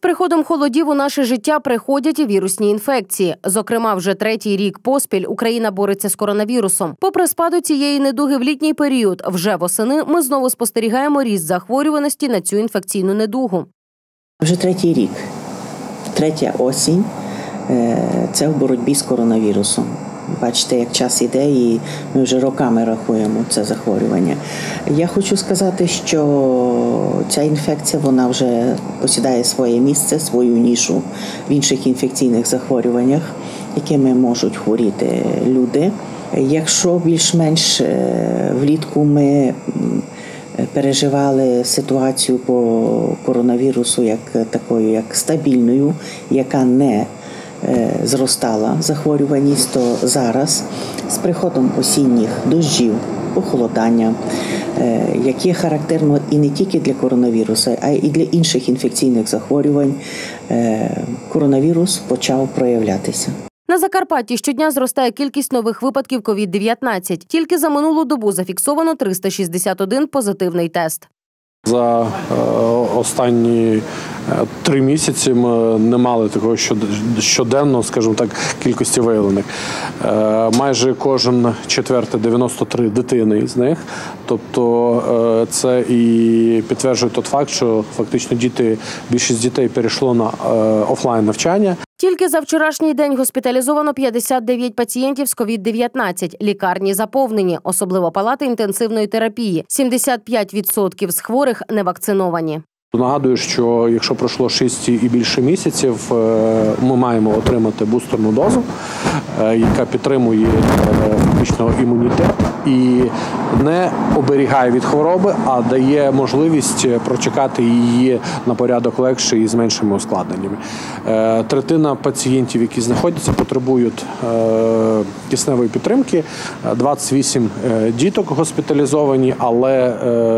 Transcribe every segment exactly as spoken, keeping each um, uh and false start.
приходом холодів у наше життя приходять і вірусні інфекції. Зокрема, вже третій рік поспіль Україна бореться з коронавірусом. Попри спаду цієї недуги в літній період, вже восени ми знову спостерігаємо ріст захворюваності на цю інфекційну недугу. Вже третій рік, третя осінь – це в боротьбі з коронавірусом. Бачите, як час іде, і ми вже роками рахуємо це захворювання. Я хочу сказати, що ця інфекція, вона вже посідає своє місце, свою нішу в інших інфекційних захворюваннях, якими можуть хворіти люди. Якщо більш-менш влітку ми переживали ситуацію по коронавірусу як такою, як стабільною, яка не зростала захворюваність, то зараз з приходом осінніх дощів, похолодання, яке характерно і не тільки для коронавірусу, а й для інших інфекційних захворювань, коронавірус почав проявлятися. На Закарпатті щодня зростає кількість нових випадків ковід дев'ятнадцять. Тільки за минулу добу зафіксовано триста шістдесят один позитивний тест. За е, останні три місяці ми не мали такого щоденно, скажімо так, кількості виявлених. Е, майже кожен четвертий, дев'яносто три дитини з них. Тобто е, це і підтверджує той факт, що фактично діти, більшість дітей перейшло на е, офлайн навчання. Тільки за вчорашній день госпіталізовано п'ятдесят дев'ять пацієнтів з ковід дев'ятнадцять. Лікарні заповнені, особливо палати інтенсивної терапії. сімдесят п'ять відсотків з хворих не вакциновані. Нагадую, що якщо пройшло шість і більше місяців, ми маємо отримати бустерну дозу, яка підтримує фактично імунітет і не оберігає від хвороби, а дає можливість прочекати її на порядок легше і з меншими ускладненнями. Третина пацієнтів, які знаходяться, потребують кисневої підтримки. двадцять вісім діток госпіталізовані, але,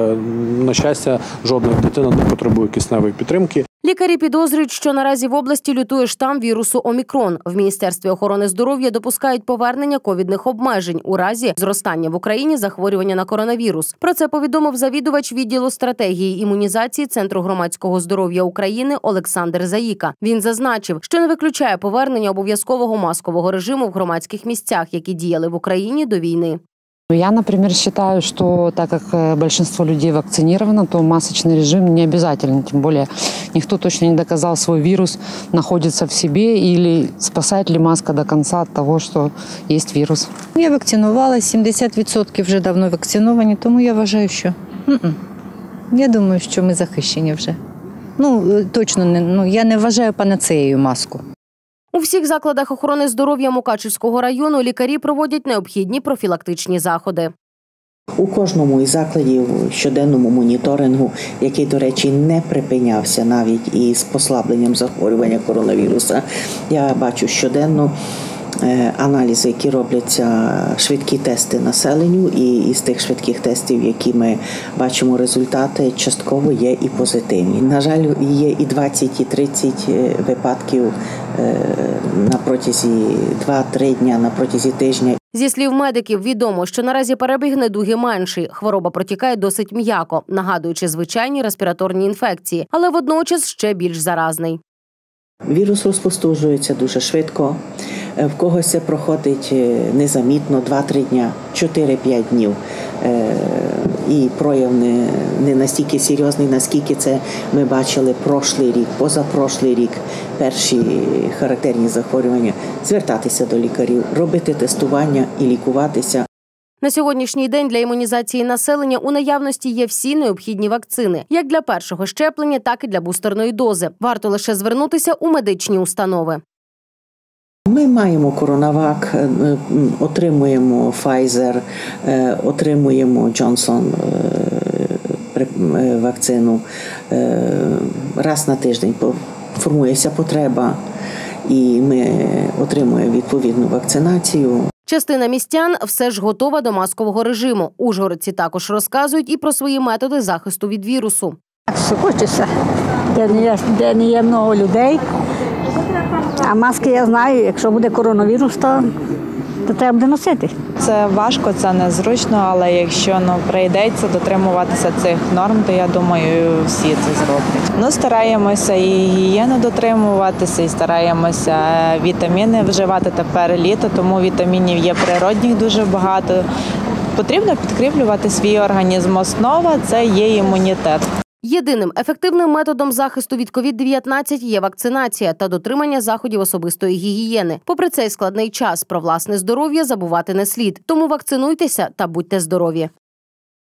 на щастя, жодна дитина не потребує кисневої підтримки. Лікарі підозрюють, що наразі в області лютує штам вірусу Омікрон. В Міністерстві охорони здоров'я допускають повернення ковідних обмежень у разі зростання в Україні захворювання на коронавірус. Про це повідомив завідувач відділу стратегії імунізації Центру громадського здоров'я України Олександр Заїка. Він зазначив, що не виключає повернення обов'язкового маскового режиму в громадських місцях, які діяли в Україні до війни. Я, например, считаю, что так как большинство людей вакцинировано, то масочный режим не обязателен. Тем более никто точно не доказал, свой вирус находится в себе или спасает ли маска до конца от того, что есть вирус. Я вакцинувалася, сімдесят відсотків вже давно вакциновані, тому я вважаю, що я думаю, що ми захищені вже. Ну, точно не, ну, я не вважаю панацеєю маску. У всіх закладах охорони здоров'я Мукачівського району лікарі проводять необхідні профілактичні заходи. У кожному із закладів щоденному моніторингу, який, до речі, не припинявся навіть із послабленням захворювання коронавіруса, я бачу щоденно аналізи, які робляться, швидкі тести населенню, і із тих швидких тестів, які ми бачимо результати, частково є і позитивні. На жаль, є і двадцять, і тридцять випадків на протязі два-три дня, на протязі тижня. Зі слів медиків, відомо, що наразі перебіг недуги менший. Хвороба протікає досить м'яко, нагадуючи звичайні респіраторні інфекції, але водночас ще більш заразний. Вірус розповсюджується дуже швидко. В когось це проходить незамітно, два-три дня, чотири-п'ять днів. І прояв не, не настільки серйозний, наскільки це ми бачили прошлий рік, позапрошлий рік, перші характерні захворювання. Звертатися до лікарів, робити тестування і лікуватися. На сьогоднішній день для імунізації населення у наявності є всі необхідні вакцини, як для першого щеплення, так і для бустерної дози. Варто лише звернутися у медичні установи. Ми маємо Коронавак, отримуємо Pfizer, отримуємо Johnson вакцину. Раз на тиждень формується потреба, і ми отримуємо відповідну вакцинацію. Частина містян все ж готова до маскового режиму. Ужгородці також розказують і про свої методи захисту від вірусу. Хочеться, де не є, де не є много людей. А маски я знаю, якщо буде коронавірус, то то треба буде носити. Це важко, це незручно, але якщо ну, прийдеться дотримуватися цих норм, то я думаю, всі це зроблять. Ну, стараємося і гігієну дотримуватися, і стараємося вітаміни вживати. Тепер літо, тому вітамінів є природних дуже багато. Потрібно підкріплювати свій організм. Основа – це є імунітет. Єдиним ефективним методом захисту від ковід дев'ятнадцять є вакцинація та дотримання заходів особистої гігієни. Попри цей складний час, про власне здоров'я забувати не слід. Тому вакцинуйтеся та будьте здорові.